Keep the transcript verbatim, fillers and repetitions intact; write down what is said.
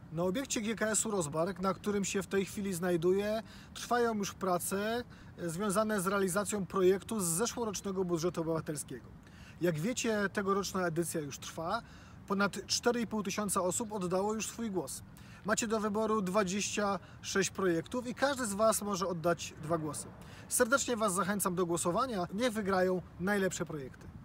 Na obiekcie G K S-u Rozbark, na którym się w tej chwili znajduję, trwają już prace związane z realizacją projektu z zeszłorocznego budżetu obywatelskiego. Jak wiecie, tegoroczna edycja już trwa. Ponad cztery i pół tysiąca osób oddało już swój głos. Macie do wyboru dwadzieścia sześć projektów i każdy z Was może oddać dwa głosy. Serdecznie Was zachęcam do głosowania. Niech wygrają najlepsze projekty.